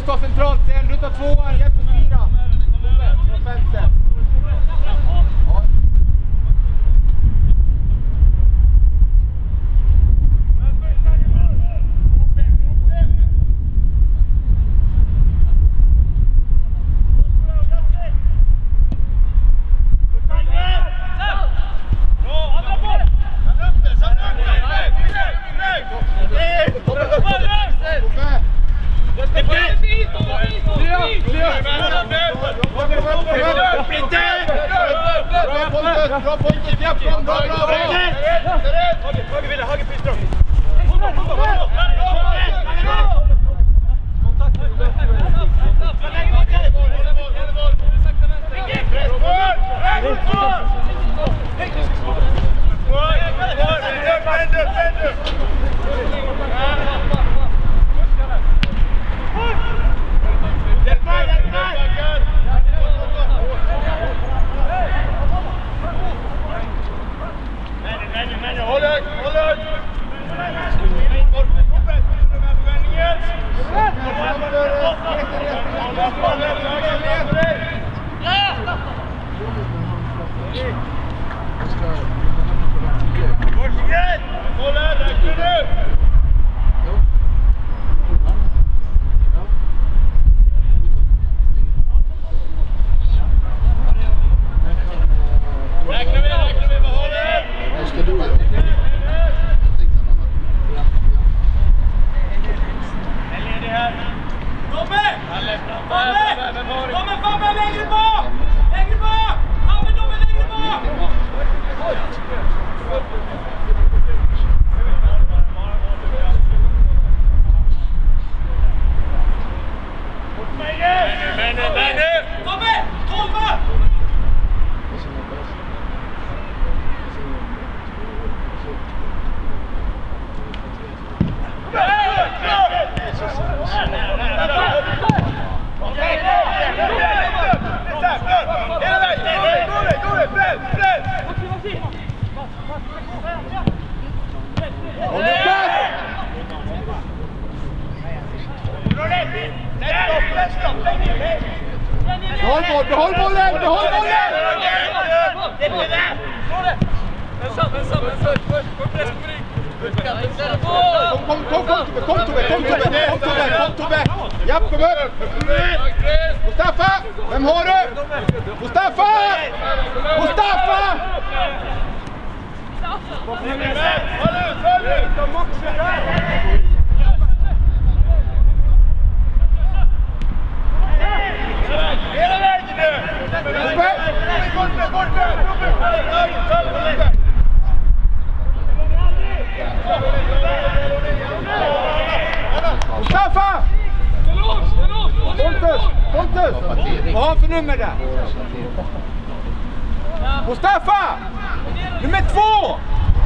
stå centralt sen, ruta tvåan, hjälp oss fyra. Från fältet. Behåll bollen! Kom Tobbe! Japp, kom upp! Mustafa! Vem har du? Mustafa! Hela vägen nu! Mustafa! Pontus! Vad har han för nummer där? Mustafa! Nummer 2!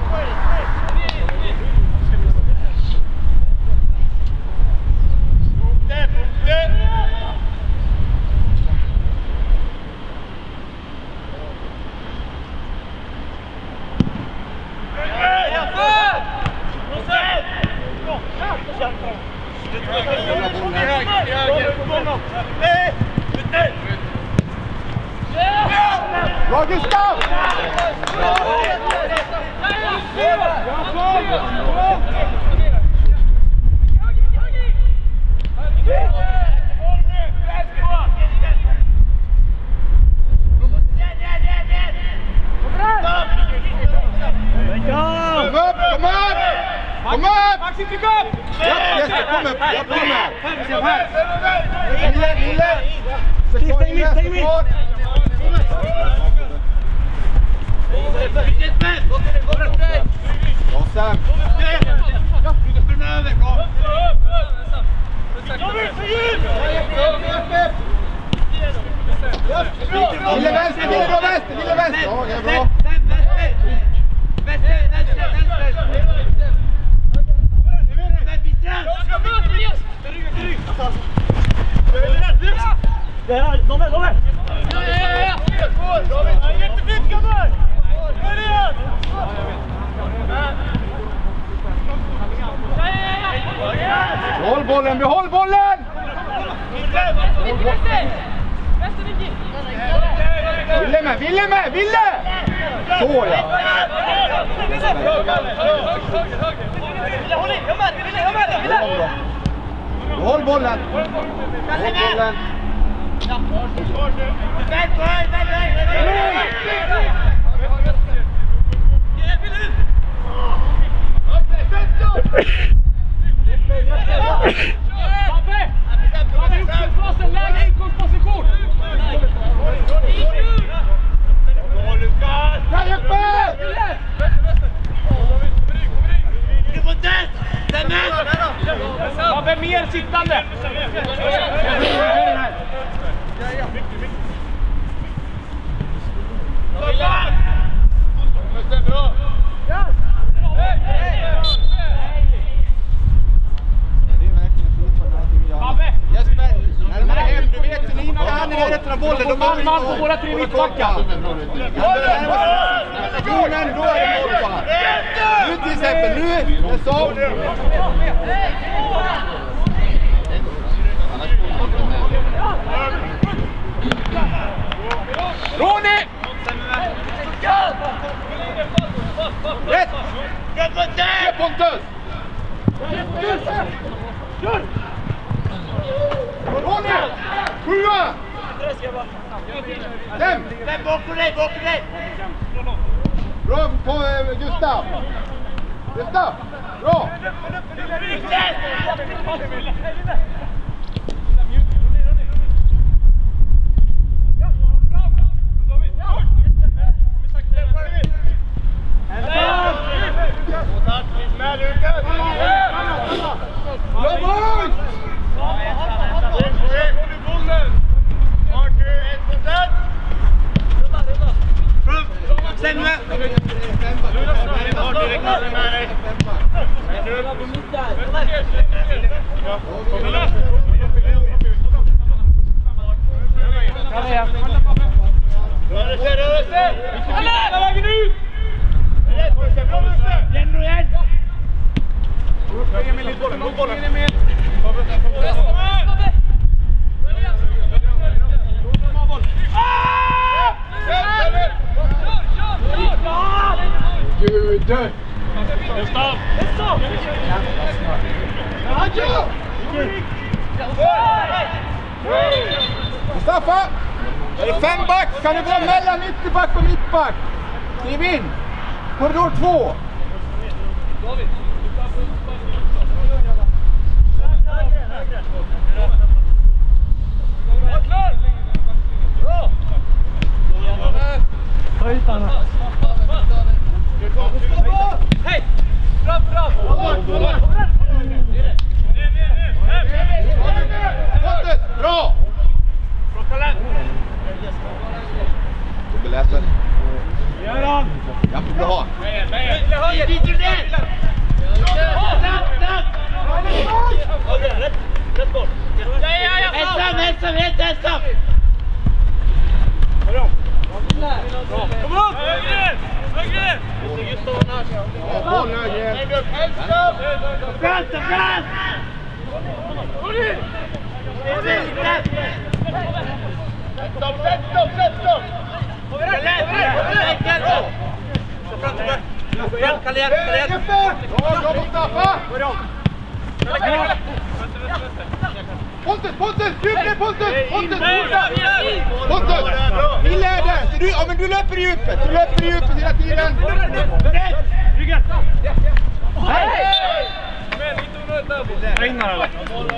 Bra Gustav! Kom upp! Maxi, tryck upp! Kom upp! Lille! Stäng mig! Bra Sam! Lille vänster! Ja, det är bra! De är! Jättefint grabbar! Kom igen! Behåll bollen! Ville med! Så ja! Håll bollen! Mer sittande! Närmare hem, du vet hur ni inte han är rätt av bollen. Man på våra tre mittbackar. Situationen, då är det målfall. Nu till exempel, nu är det så. Ronny! Rätt! Ge Pontus! Ronny! Sjua! Dem! Bakom dig! Bra på Gustav! Bra! Mustafa! Är det 5 back? Kan du gå mellan ytterback och mittback? Skriv in! Korridor 2! Hej! Fram! Bra! Dubbelläppen. Göran! Ja, bra. Rätt bort. Ensam! Kom upp! Högre! Ja, boll höger. Fram! Bra Mustafa! Pontus! Pontus! Vi lär där! Ja, men du löper i djupet! Hela tiden! Ryggen! Hej! Regnar eller?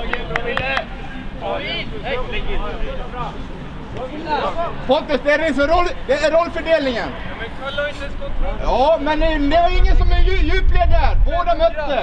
Pontus, det är rollfördelningen. Ja, men det var ingen som är djupled där. Båda mötte.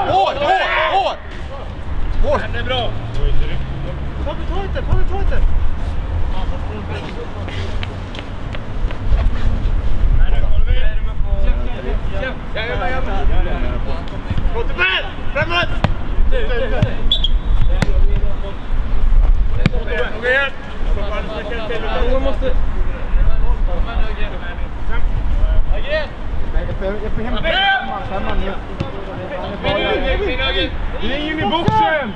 Hårt! Det är bra. Ta inte. Gå till bädd! Framåt! Kom igen! Man måste... Jag får hämta samman nu. Det är ingen i boxen!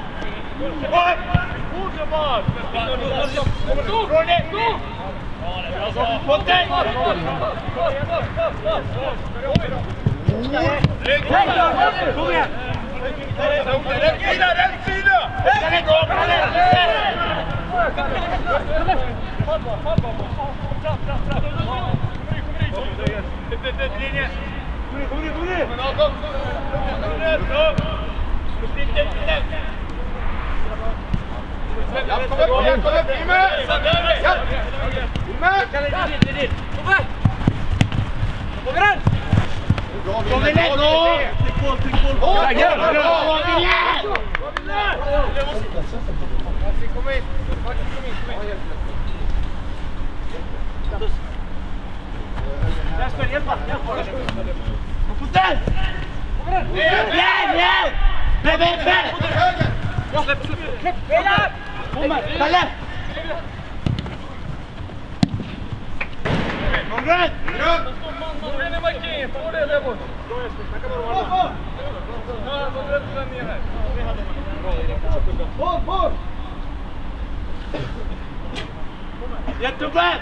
Jättebra!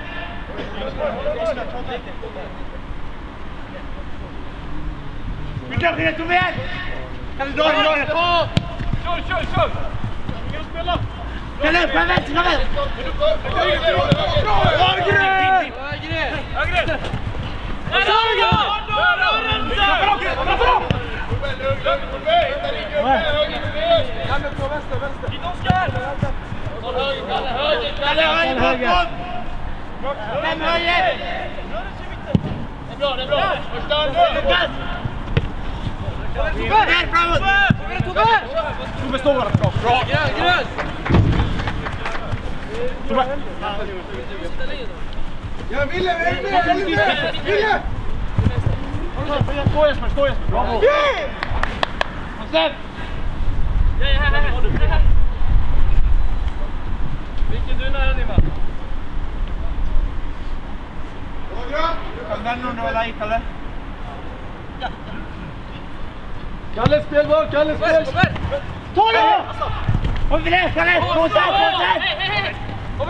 Vi kan rätt och väg! Kan du dra det? Kör! Ingen att spela! Kan du på vänster! Högre! Ja, Ville! Stå Jesper! Bravo! Vilken du nära Nima? Kalle spelboll! Ta det! Kom igen, Kalle! Kontant! Kom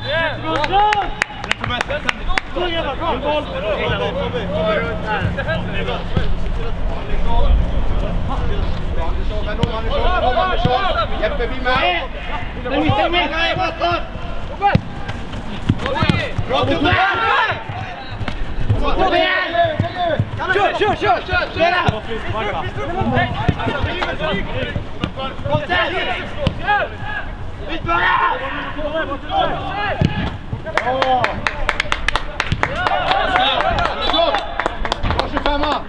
Jeppe, vi med! Stäng med! Bra Tobbe! Kom igen! Kör! Spela! Utbörja! Bra 25!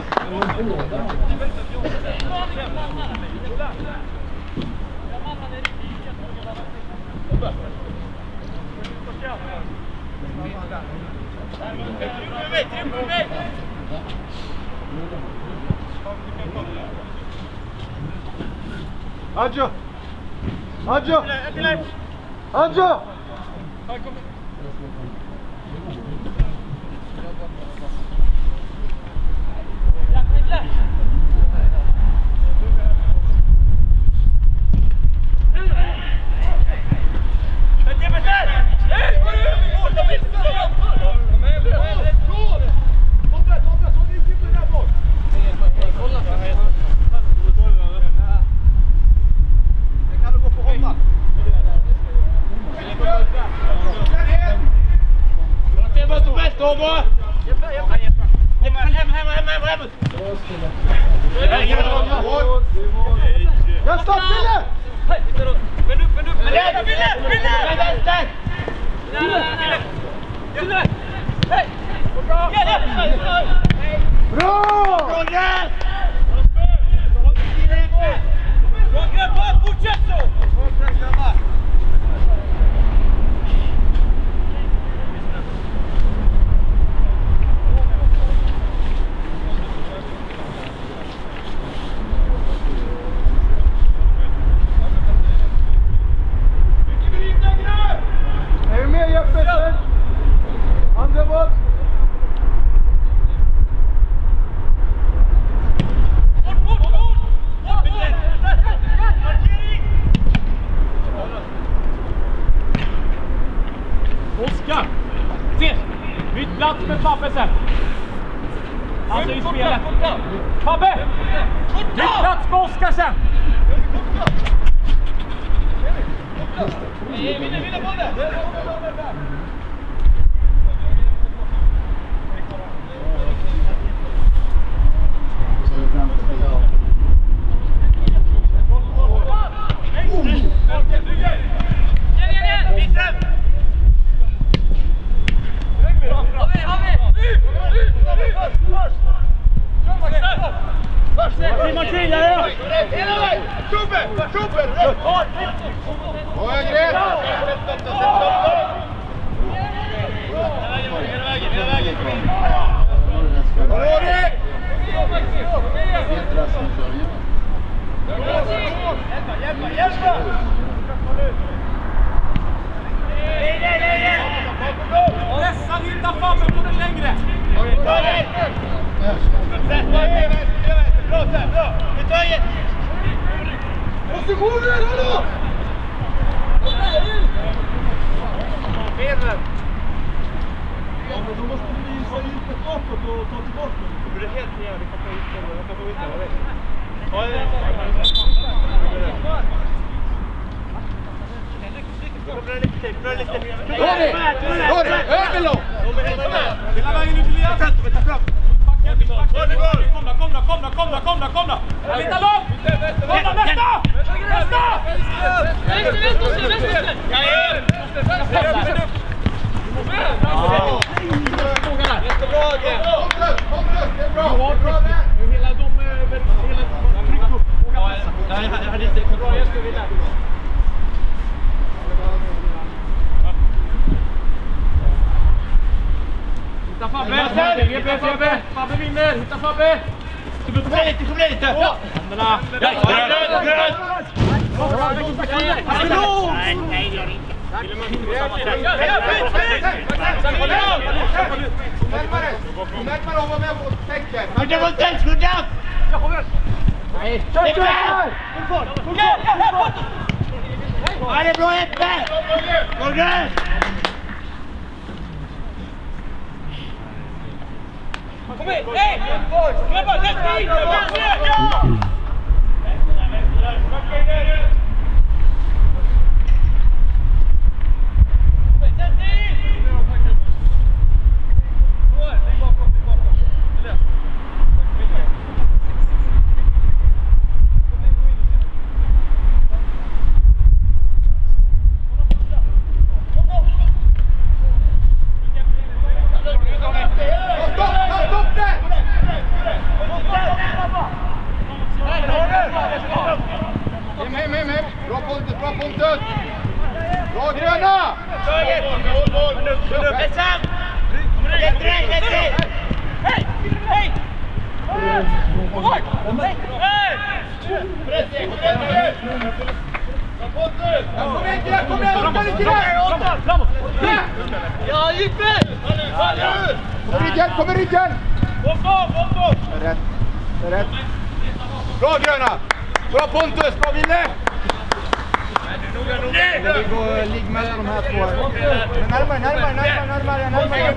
Adjo! Jag stopp Ville! Vänd upp! Ville! Hej! Bra! Fortsätt så! plats med Fabbe sen. Alltså i spelet. Fabbe! Byt plats med Oskar sen. Vinna bollen! Nästan hitta Fabbe på den längre. Bra. Positionen, hallå! Benen! Ja, men då måste vi visa djupet bakåt och ta tillbaka den. Det blir helt ner, det kan ta ut den. Jag kan få ut den. Ronny! Överlång! Hela vägen ut till Lian! Ta fram! Kom! Lita långt! Kom nästa! Hitta Fabbe! Fabbe vinner! Hitta Fabbe! Kom ner lite! Ja! Händerna! Nej, gör inte. Närmare att vara med på täcken. Skydda mot den, skydda! Nej, kör! Ja, det är bra, Eppe! Kom igen! Kom hit! Hej! Grabbar, lätt in! Ja! Bra Pontus! Bra gröna! Hej! Ja, gick väl! Kommer ryggen! Rätt. Bra gröna! Bra Pontus, bra Ville! Vi går ligg mellan de här två. Närmare.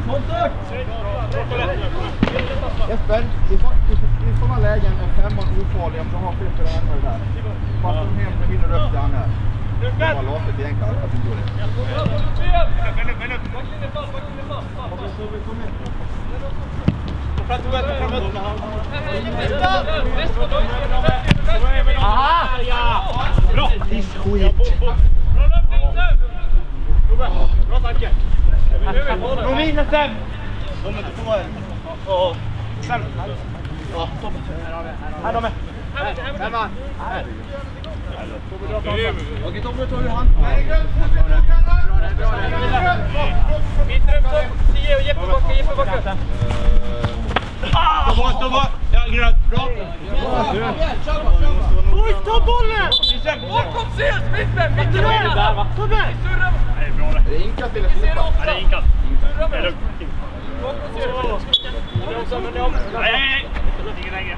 Jesper, i sådana lägen är femman ofarlig om de har flytt för det här där. Man får hem och hinner upp det han här. Det var låtet egentligen att vi gjorde det. Aha! Bra! Skit! Bra tanke! Rovina sen! De är inte på en. Och sen. Ja, stopp. Här de är. Femman. Okej, Tobbe tar du hand. Mitt upp, 10 och Jeppe backa. Stopp! Ja, grönt. Bra! Oj, ta bollen! Bakom ses, mitten! Mitten är där, va? Kom där! Det är bra det. Det är inkast eller slippa? Ja, det är inkast. Det är lugnt. Bakom ses. Nej. Ingen längre.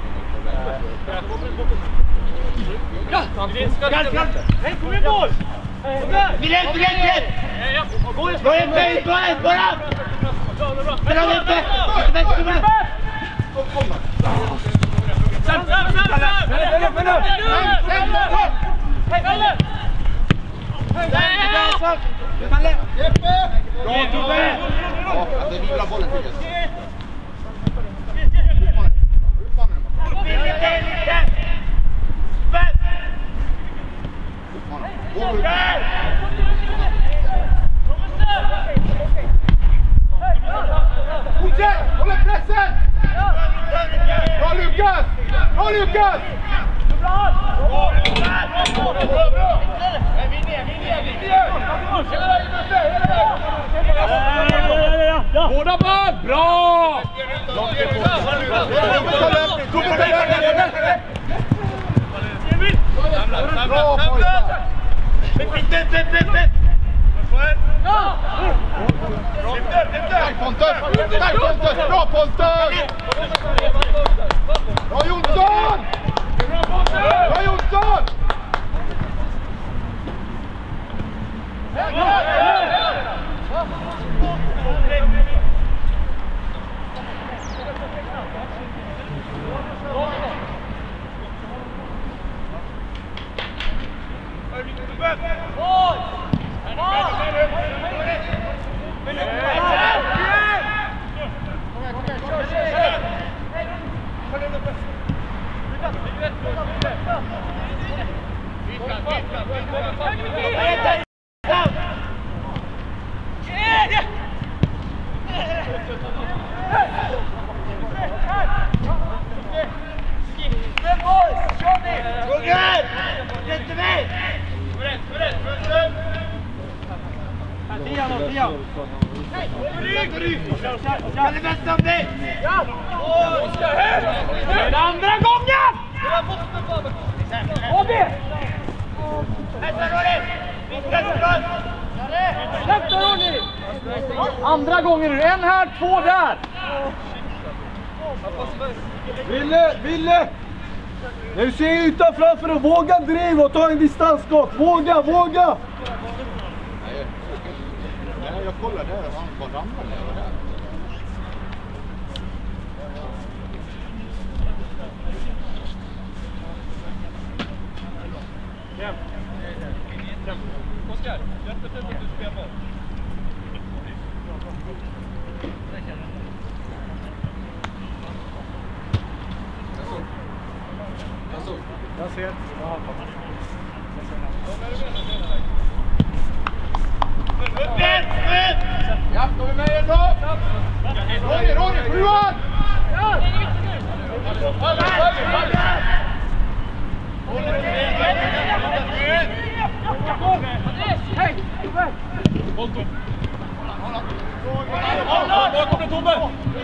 Ja! Hej, kom igen boll! Bilett! Bra, Eppe! Bara! Spela inte! Inte med! Bra Tobbe! Ja, det vilar bollen till oss. Håll pressen! Bra Lukas! Bra Lukas! Båda bör! Bra! Bra pojkar! Tack Pontus! Tack Pontus! Bra Pontus! Bra Jonsson! Bra Jonsson! Andra gången! Andra gången nu, en här, två där. Ville! När du ser ytan framför dig, våga driva och ta en distansskott. Våga! Nej, jag kollar där och han bara ramlar där. Oskar, jättefint att du spelar boll. Jag ser. Ja, då är vi med igen då! Ronny, sjuan! Hej! Bakom dig Tobbe!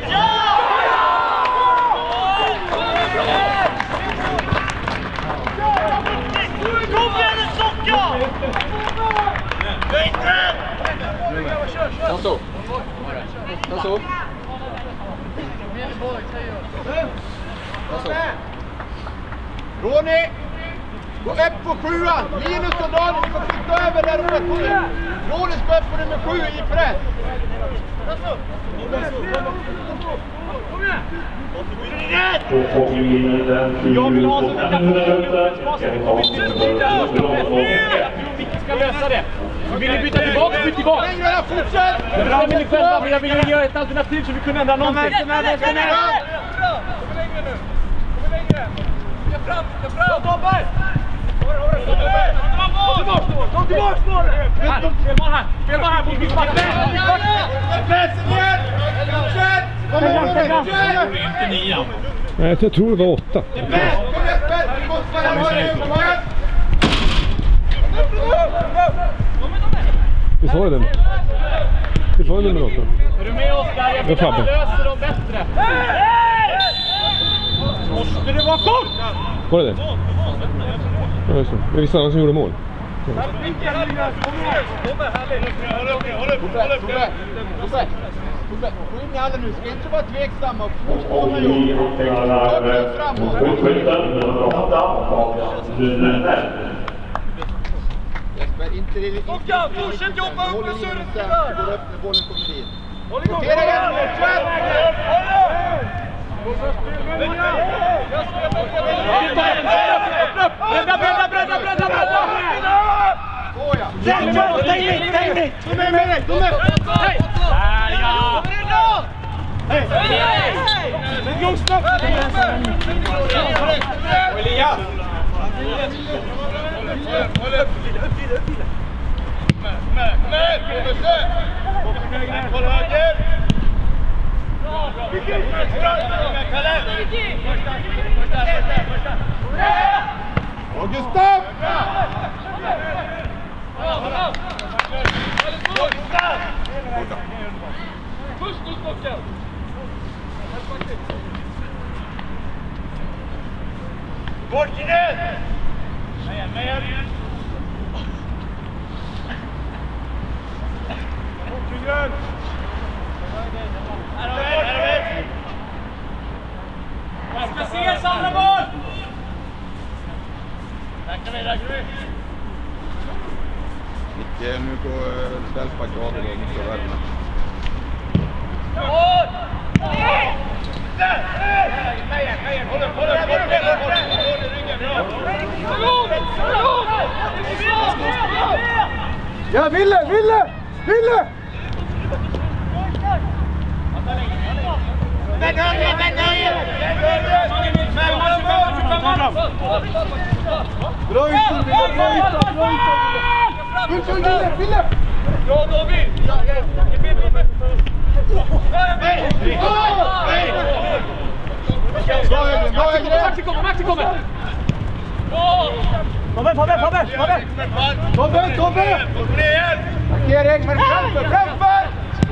Kom igen nu Socka! Ronny! Gå upp på sjuan! Linus och Daniel, ni får flytta över där de är på. Ronny ska upp på nummer 7 i press. Jag vill ha så mycket vi ska lösa det. Vill ni byta tillbaka? Byt tillbaka! Fortsätt! Det bestämmer ni själva, men jag vill göra ett alternativ så vi kunde ändra någonting. Kom längre nu! Kom fram! Tobbe! Kom tillbaka bollen! Spel bara här, mot mittbacken! Pressen igen! Fortsätt! Kom igen! Inte 9. Nej, jag tror det var 8. Kom Jesper! Vi måste vara här! Visst var det den? Visst var det nummer 8? Är du med Oskar? Jag vill att man löser dem bättre. Måste det vara kort? Var det det? Ja, just det. Det är vissa andra som gjorde mål. Tobbe, gå in i hallen nu. Ska inte vara tveksamma och komma ihåg. Jesper, inte fortsätt jobba upp med surret där! Går upp när bollen kommer dit. Rotera igen! Bredda! Såja! Stäng dig! Hej! Där ja! Hej! Elias! Och Gustav! Bortkinen! Med! Bortkinen! Jag ska se samla boll! Tackar vi! Micke nu på ställsparkraden och måste värma. Ja, Ville! Bra ut! Ville! Ja, David! Maxi kommer! Tobbe! Tack Erik, men framför!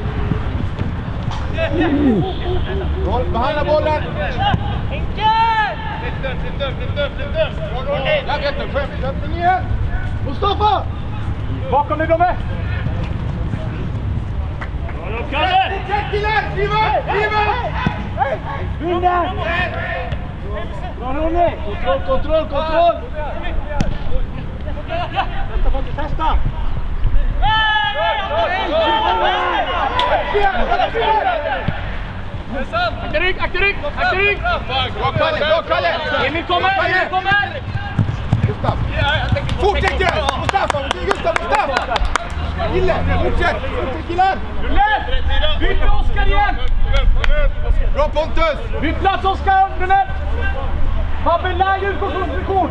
Behandla bollen! Jag vet inte, släpp ner! Mustafa! Bakom dig, Domme! Check killar! Driva! Vinner! Bra Ronny! Kontroll! Testa! Akta rygg! Bra Kalle! Emil kommer! Gustav! Fortsätt Gustav! Gustav! Gille! Fortsätt killar! Byt med Oskar igen! Bra Pontus! Byt plats Oskar! Fabbe, lägg utgångsposition!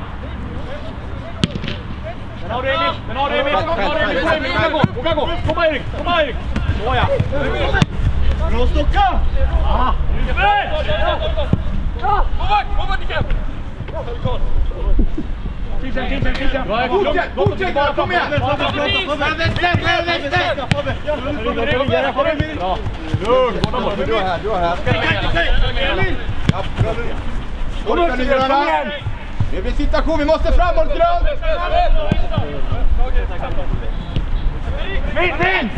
Den har du Emil! Våga gå! Komma Erik! Såja! Bra stocka! Tiden! Fortsätt! Kom igen! Du är här. Orkar ni gröna? Det blir situation, vi måste framåt grön! Vind!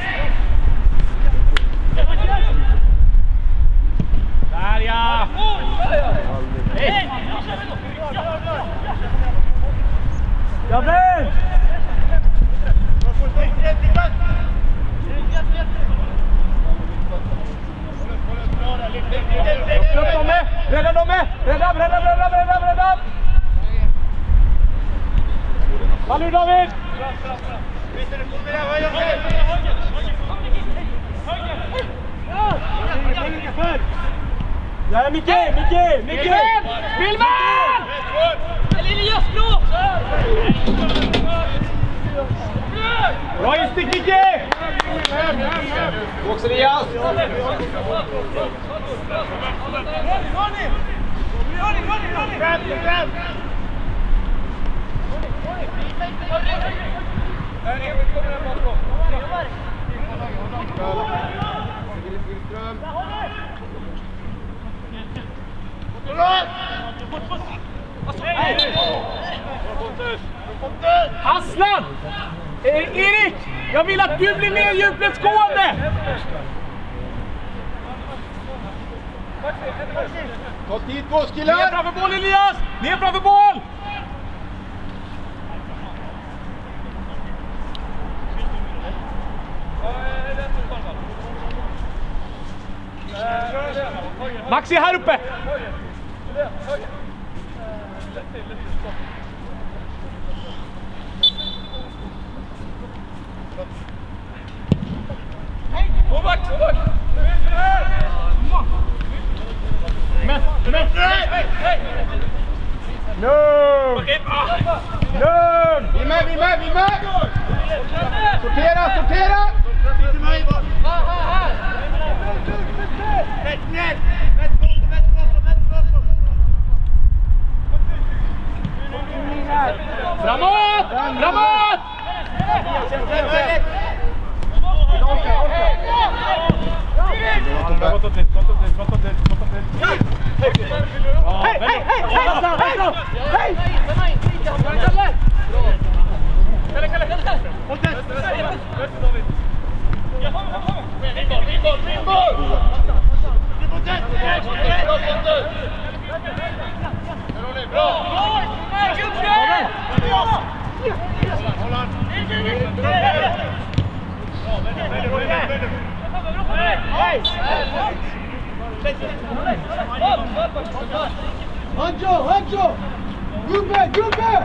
Där ja! Gabriel! Upp dem med! Rädda dem med! Rädda! Vad nu David? Ja, Micke! Vilman! Elias blå! Bra instick Micke! Också Elias! Aslan! Erik! Jag vill att du blir mer djupledsgående! Ta tid på oss killar! Ner framför boll Elias! Ner framför boll! Maxi här uppe! Gå bak! Lugn! Lugn! Vi med! Sortera! Framåt! Framåt! Hancho! Gubbe!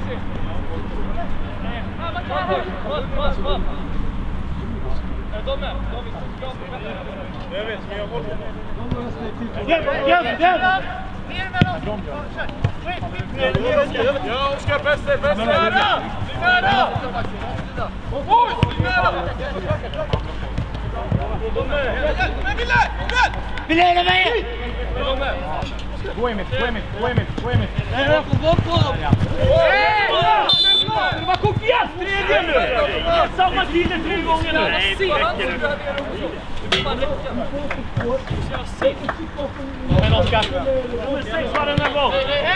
Ja, Oskar, bäst nära! Oj, nära! Bilder mig! Gå Emil! Det var kopiat! Tredje nu! Samma kille 3 gånger nu! Nej, det räcker nu. Men Oskar! Nummer 6 var den här gång!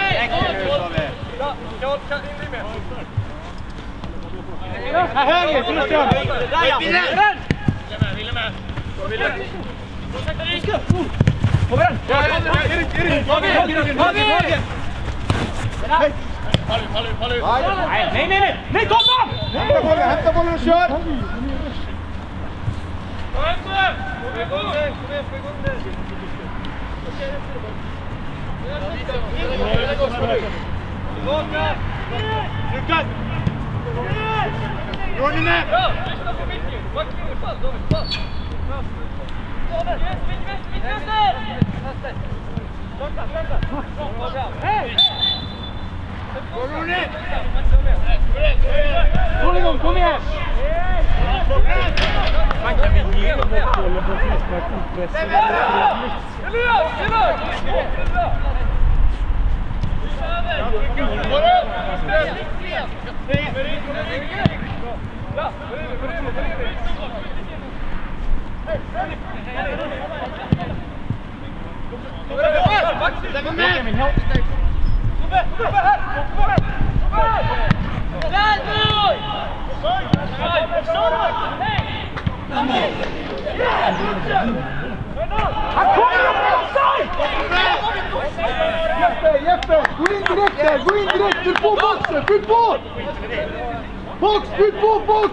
Här höger, Christian! Ville med! Kom igen! Erik! Nej, kom då! Hämta bollen och kör! Lukas! Ronny med! Lyssna på Micke! Backling i fall, David, fall! Kom igen! Man kan väl ge dem ett bollen på frispark utpressning. Jeppe! Gå in direkt! Fyll på boxen! Fyll på! Box! Fyll på box!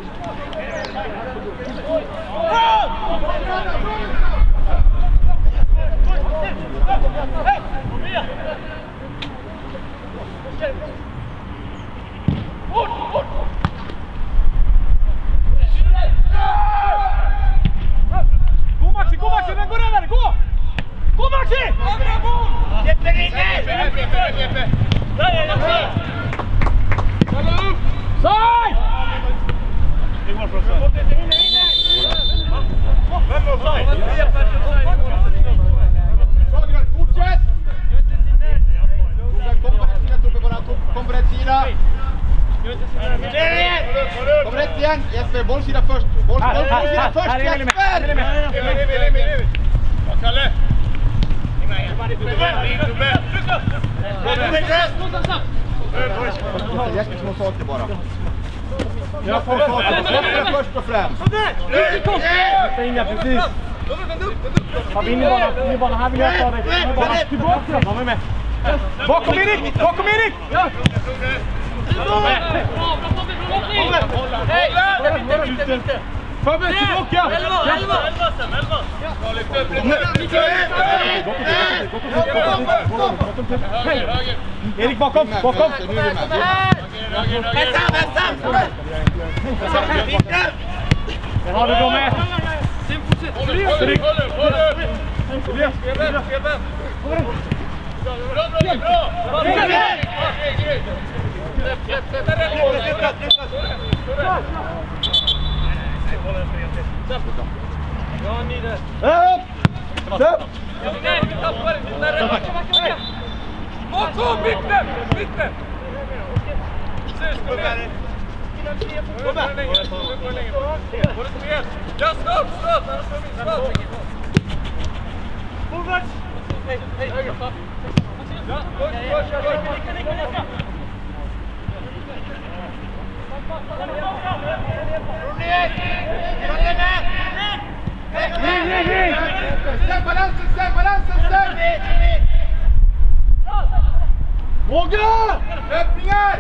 Gå Maxi, den går över, gå! Gå Maxi! Jeppe ringer! Jeppe! Där är Maxi! Ställa upp! Side! Det går från side. Vem går side? Fagerberg, fortsätt! Kom på rätt sida. Kom rätt igen. Jesper, bollsida först. Bollsida först, Jesper! Kalle! Jättesmå saker bara. Jag får saker först och främst. Sätt in där precis. Ta in i banan, här vill jag ta dig. Tillbaka, var med. Bakom Erik! Ja! Förberedd tillbaka! 11! Erik bakom! Den har du då med! Våga! Öppningar!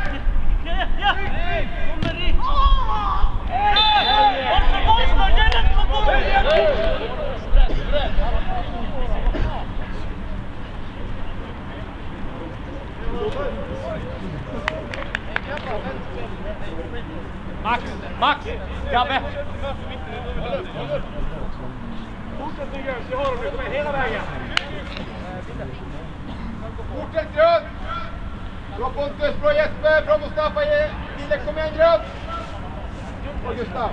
Max! Gabbe! Fortsätt nu Jöns, jag har dem nu. Kom igen, hela vägen. Fortsätt grön! Bra Pontus, bra Jesper, bra Mustafa, Ville, kom igen grön! Och Gustav.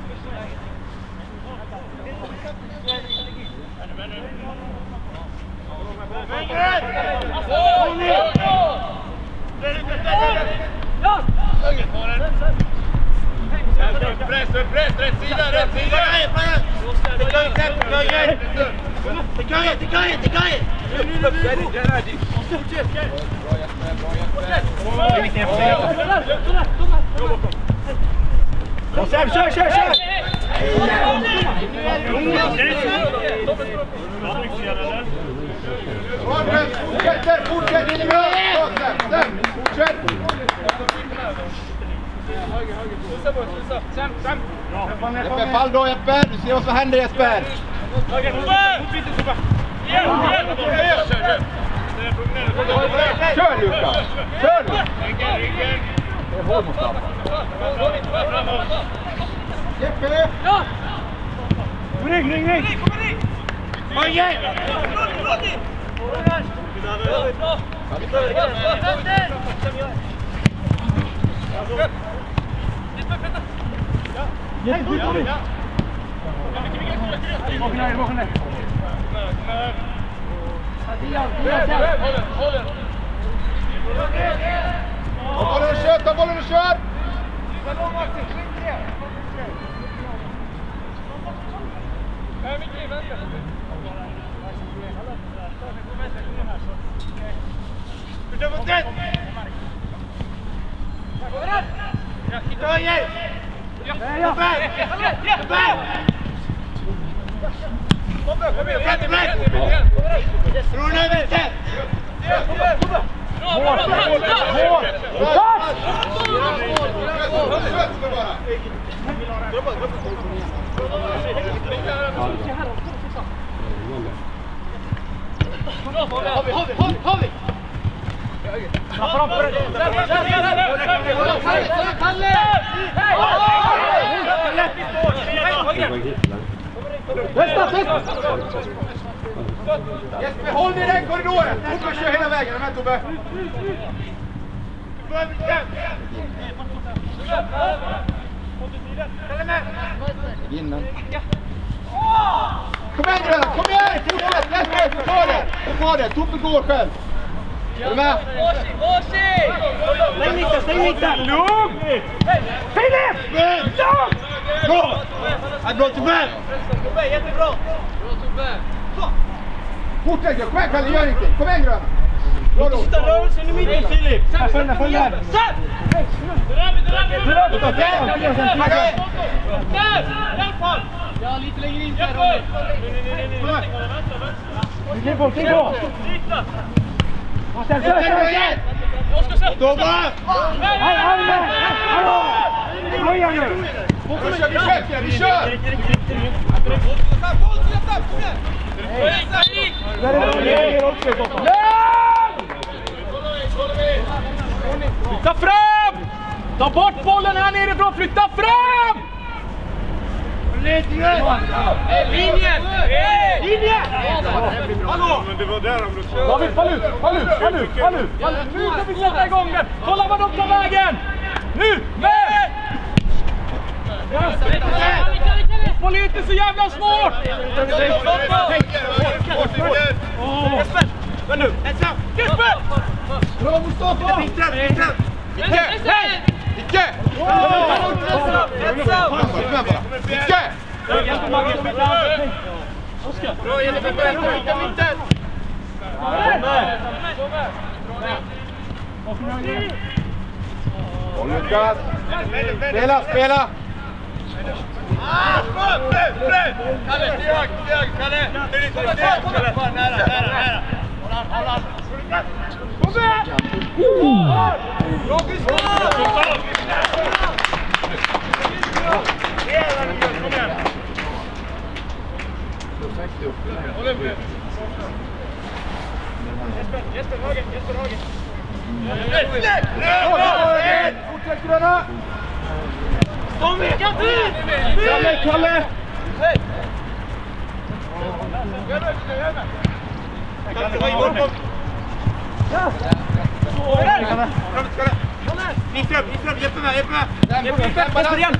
Press, rätt sida! Kör! Fortsätt in i grön! Fortsätt! Jeppe, fall då Jeppe! Du ser vad som händer Jesper! Kör Lukas! Kör nu! Det är håll Mustafa. Jeppe! Ring! Kom igen! Ta bollen och kör! Jesper, håll i den korridoren! Hoppa kör hela vägen, de här Tobbe! Innan. Kom igen gröna, kom igen! Fortsätt, Jesper, du tar det! Tobbe går själv! Är du med? Stäng mitten! Lugn! Filip! Lugn! Bra! Bra Tobbe! Jättebra! Fortsätt, kom igen Kalle, gör ingenting! Kom igen gröna! Bra då! Sitta rörelsen i mitten Filip! Följ där! Ja, lite längre in där Ronny. Klipp på! Kör! Oskar, Tobbe! Hallå! Vi kör! Flytta fram! Ta bort bollen här nerifrån, flytta fram! Linjen! Hallå! Men det var där de blev kört. David, fall ut! Nu ska vi sätta igång den! Kolla vad de tar vägen! Nu! Med! Håll inte så jävla svårt! Jesper! Men nu! Jesper! Bra Mustafa! Micke! Hej! Micke! Micke! Oskar! Bra, Jesper! Mitten! Håll Lukas! Spela! Kalle, steg! Kalle! Kalle, fan nära! Håll han! Kom med! Bra, Gustav! Håll upp! Jesper, höger! Fortsätt gröna! Tommy! Kalle! Nisse upp, hjälp mig! Jesper igen!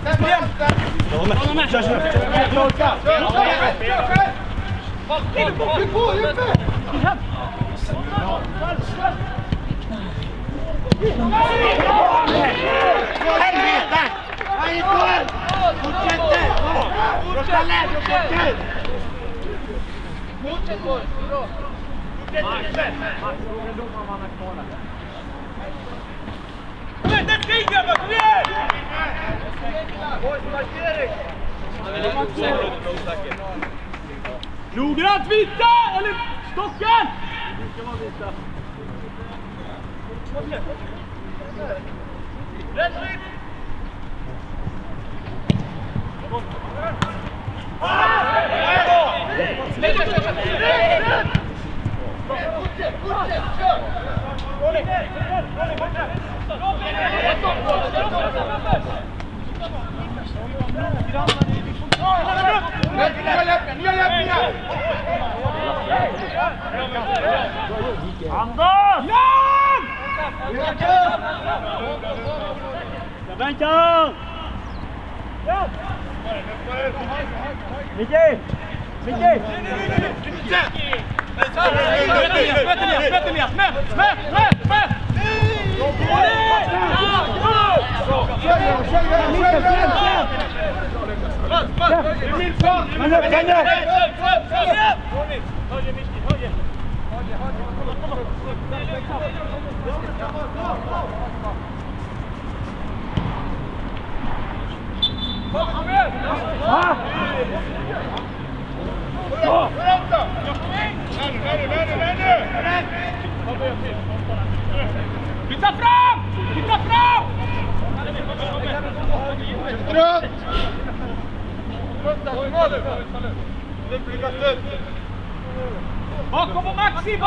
Fortsätt boys, bra! Noggrant vita! Eller stocken! Vänta! Micke! Flytta fram! Bakom på Maxi!